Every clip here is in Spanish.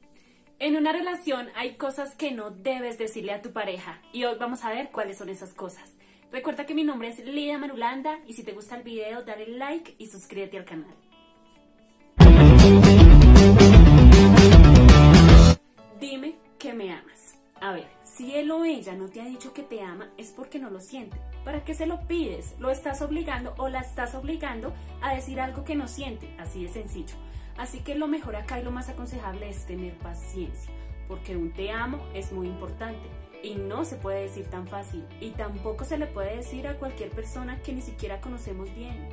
En una relación hay cosas que no debes decirle a tu pareja y hoy vamos a ver cuáles son esas cosas. Recuerda que mi nombre es Lidia Marulanda y si te gusta el video dale like y suscríbete al canal. Dime que me amas. A ver, si él o ella no te ha dicho que te ama es porque no lo siente. ¿Para qué se lo pides? ¿Lo estás obligando o la estás obligando a decir algo que no siente? Así de sencillo. Así que lo mejor acá y lo más aconsejable es tener paciencia, porque un te amo es muy importante y no se puede decir tan fácil y tampoco se le puede decir a cualquier persona que ni siquiera conocemos bien.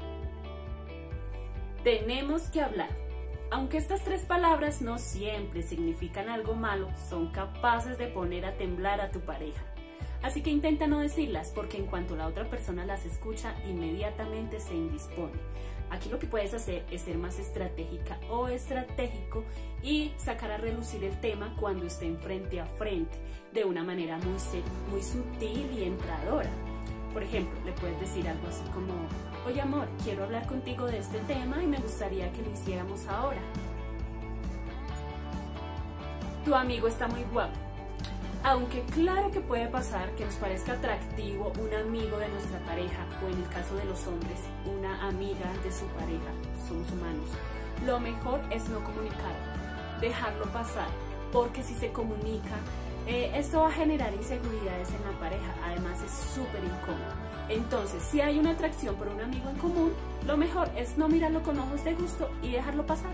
Tenemos que hablar. Aunque estas tres palabras no siempre significan algo malo, son capaces de poner a temblar a tu pareja. Así que intenta no decirlas porque en cuanto la otra persona las escucha, inmediatamente se indispone. Aquí lo que puedes hacer es ser más estratégica o estratégico y sacar a relucir el tema cuando estén frente a frente, de una manera muy sutil y entradora. Por ejemplo, le puedes decir algo así como: oye amor, quiero hablar contigo de este tema y me gustaría que lo hiciéramos ahora. Tu amigo está muy guapo. Aunque claro que puede pasar que nos parezca atractivo un amigo de nuestra pareja o en el caso de los hombres, una amiga de su pareja, somos humanos, lo mejor es no comunicarlo, dejarlo pasar, porque si se comunica, esto va a generar inseguridades en la pareja, además es súper incómodo. Entonces, si hay una atracción por un amigo en común, lo mejor es no mirarlo con ojos de gusto y dejarlo pasar.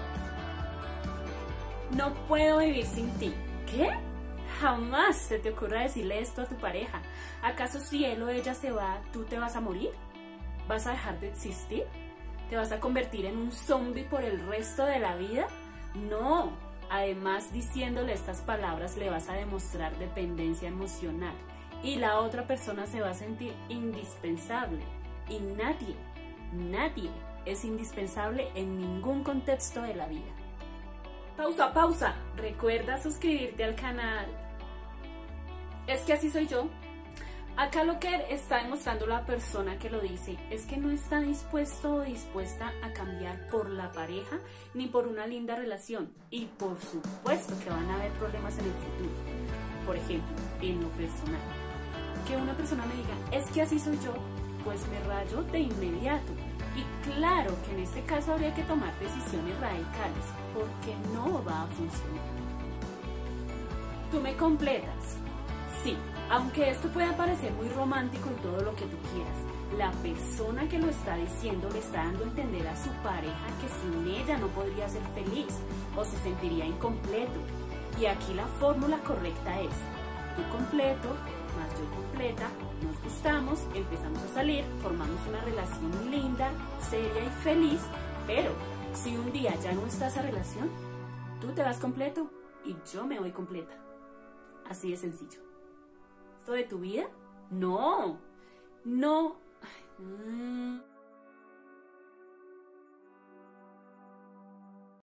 No puedo vivir sin ti. ¿Qué? Jamás se te ocurra decirle esto a tu pareja. ¿Acaso si él o ella se va, tú te vas a morir? ¿Vas a dejar de existir? ¿Te vas a convertir en un zombie por el resto de la vida? No. Además, diciéndole estas palabras le vas a demostrar dependencia emocional y la otra persona se va a sentir indispensable. Y nadie es indispensable en ningún contexto de la vida. Pausa. Recuerda suscribirte al canal. Es que así soy yo. Acá lo que está demostrando la persona que lo dice es que no está dispuesto o dispuesta a cambiar por la pareja ni por una linda relación. Y por supuesto que van a haber problemas en el futuro. Por ejemplo, en lo personal. Que una persona me diga, es que así soy yo, pues me rayo de inmediato. Y claro que en este caso habría que tomar decisiones radicales, porque no va a funcionar. Tú me completas. Sí, aunque esto pueda parecer muy romántico y todo lo que tú quieras, la persona que lo está diciendo le está dando a entender a su pareja que sin ella no podría ser feliz o se sentiría incompleto. Y aquí la fórmula correcta es: tú completo más yo completa, nos gustamos, empezamos a salir, formamos una relación linda, seria y feliz, pero si un día ya no está esa relación, tú te vas completo y yo me voy completa. Así de sencillo. ¿Esto de tu vida? No.